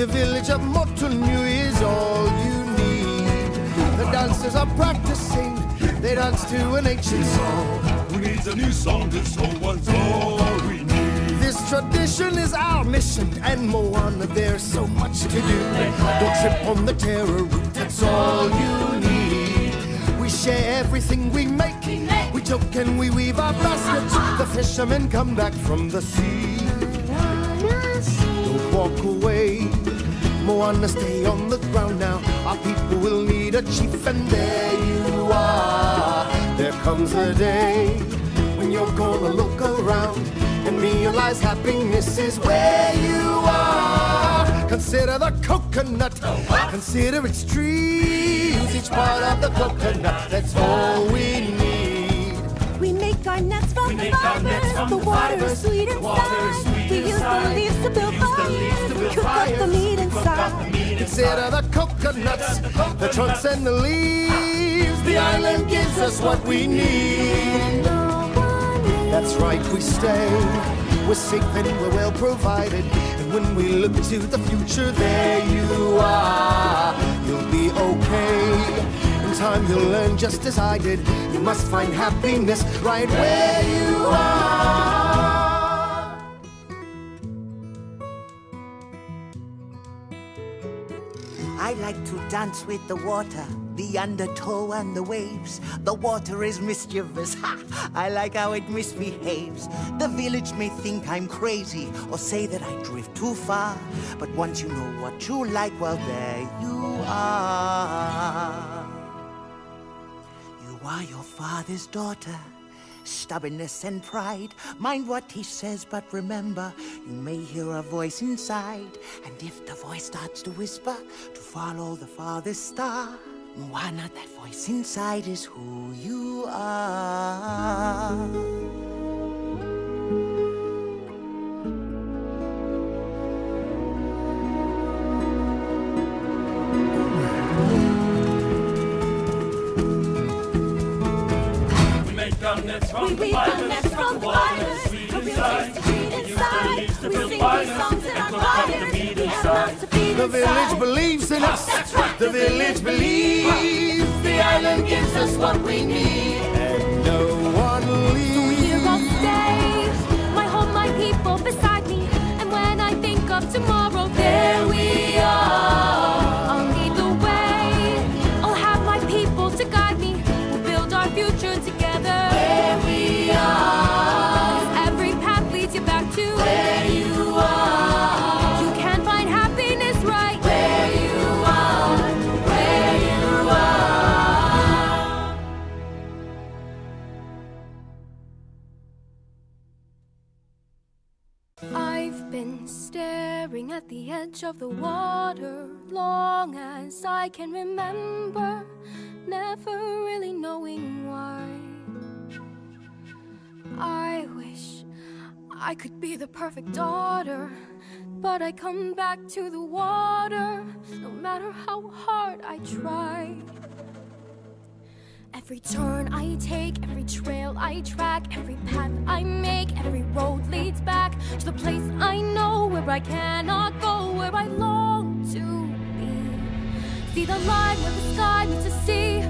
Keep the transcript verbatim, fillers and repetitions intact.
The village of Motunui is all you need. The dancers are practicing, they dance to an ancient song. Who needs a new song? This old one's all we need. This tradition is our mission, and Moana, there's so much to do. Don't trip on the terror route, that's all you need. We share everything we make, we joke and we weave our baskets. The fishermen come back from the sea. Don't walk away, Moana, stay on the ground now. Our people will need a chief, and there you are. There comes a day when you're gonna look around and realize happiness is where you are. Consider the coconut, consider its trees, each part of the coconut, that's all we need. We make our nets from the fibers, the water is sweet inside. We use the leaves to build fires, and cook up the meat inside. Consider the coconuts, the trunks and the leaves. The island gives us what we need. That's right, we stay. We're safe and we're well provided. And when we look to the future, there you are. You'll be okay. In time you'll learn just as I did. You must find happiness right where you are. I like to dance with the water, the undertow and the waves. The water is mischievous, ha! I like how it misbehaves. The village may think I'm crazy or say that I drift too far. But once you know what you like, well, there you are. You are your father's daughter. Stubbornness and pride, mind what he says, but remember, you may hear a voice inside. And if the voice starts to whisper, to follow the farthest star, Moana, that voice inside is who you are. We weave our nets from the fibers, the real taste to feed inside. We sing these songs in our choirs, we have mouths to feed The village inside. believes in us, the village believes. The island gives us what we need, and no one leaves. So here I'll stay, my home, my people beside me. And when I think of tomorrow, there we are. I'll lead the way, I'll have my people to guide me. We'll build our future together. Where we are, every path leads you back to where you are. You can find happiness right where you are, where you are. I've been staring at the edge of the water long as I can remember, never really knowing why. I wish I could be the perfect daughter, but I come back to the water no matter how hard I try. Every turn I take, every trail I track, every path I make, every road leads back to the place I know where I cannot go, where I long to be. See the line where the sky meets the sea,